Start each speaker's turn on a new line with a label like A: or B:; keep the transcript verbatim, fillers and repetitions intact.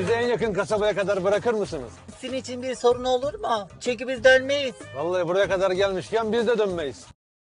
A: bizi en yakın kasabaya kadar bırakır mısınız?
B: Sizin için bir sorun olur mu? Çünkü biz dönmeyiz.
A: Vallahi buraya kadar gelmişken biz de dönmeyiz.